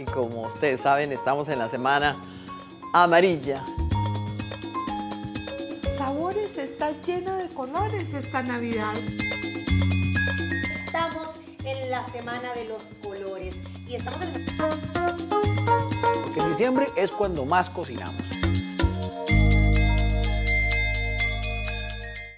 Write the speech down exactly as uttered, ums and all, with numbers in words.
como ustedes saben, estamos en la semana amarilla. Sabores, está llena de colores esta Navidad. Estamos en la semana de los colores y estamos en... Porque en diciembre es cuando más cocinamos.